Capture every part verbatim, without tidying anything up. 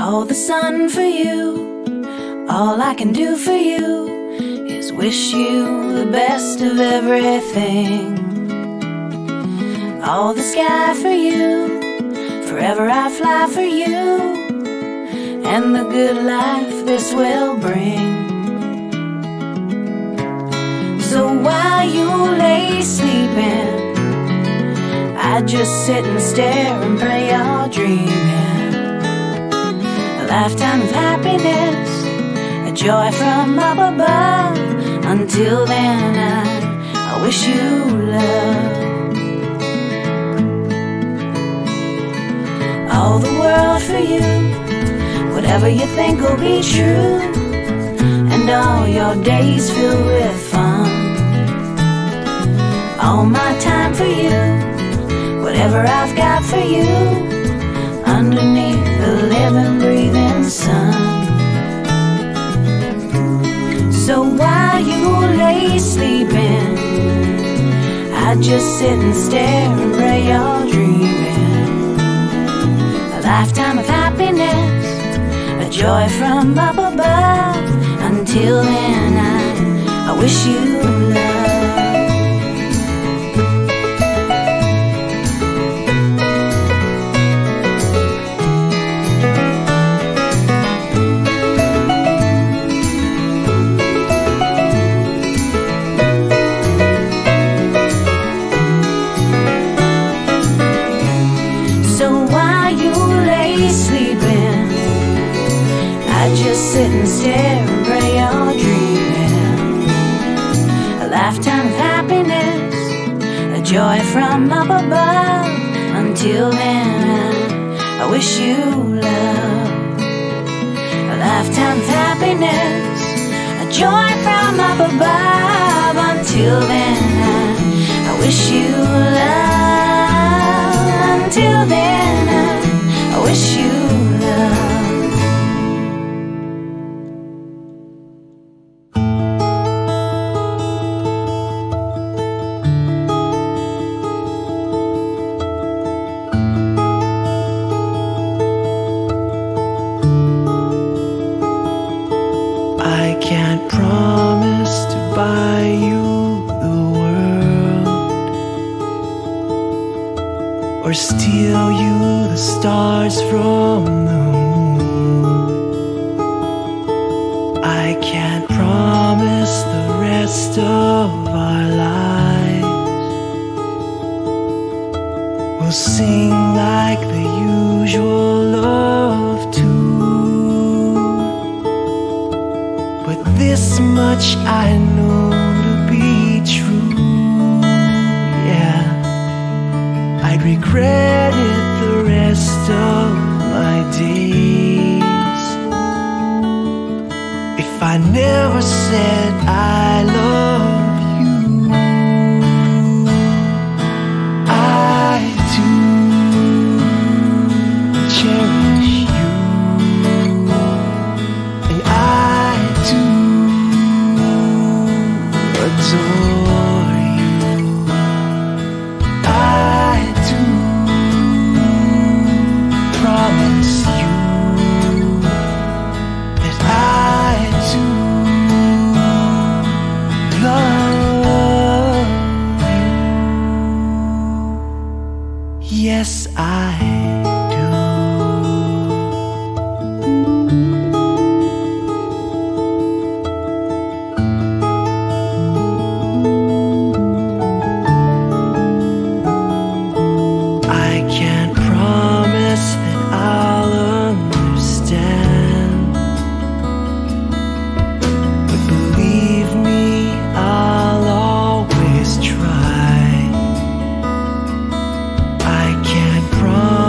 all the sun for you. All I can do for you is wish you the best of everything. All the sky for you, forever I fly for you, and the good life this will bring. So while you lay sleeping, I just sit and stare and pray you're dreaming. A lifetime of happiness, a joy from up above. Until then I, I wish you love. All the world for you, whatever you think will be true, and all your days filled with fun. All my time for you, whatever I've got for you, underneath the living, breathing sun. So while you lay sleeping, I just sit and stare and pray you're dreaming. A lifetime of happiness, a joy from up above. Until then I, I wish you love. Sit and stare and pray you're dreaming. A lifetime of happiness, a joy from up above. Until then I, I wish you love. A lifetime of happiness, a joy from up above. Until then I, I wish you love. Until then I, I wish you love. Or steal you the stars from the moon. I can't promise the rest of our lives. We'll sing like the usual love tune, but this much I know to be true. I'd regret it the rest of my days if I never said I love you. I do cherish you, and I do adore you. I promise you that I do love you. Yes, I do. I can't promise that I'll understand, but believe me, I'll always try. I can't promise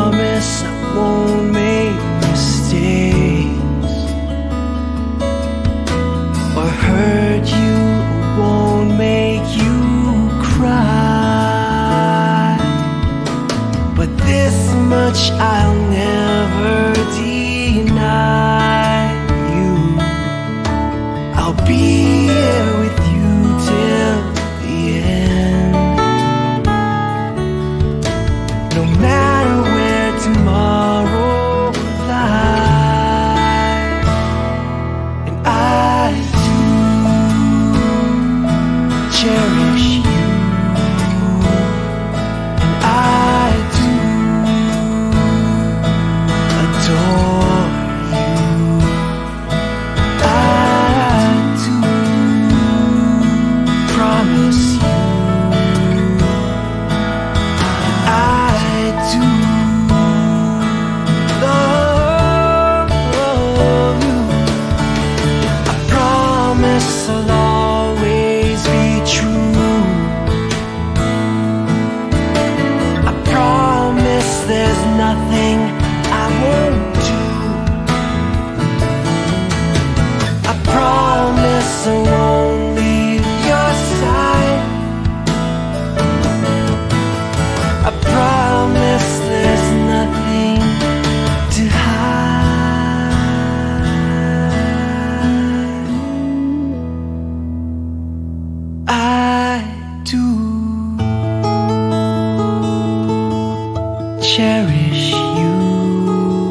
cherish you,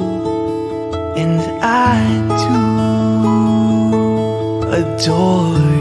and I too adore you.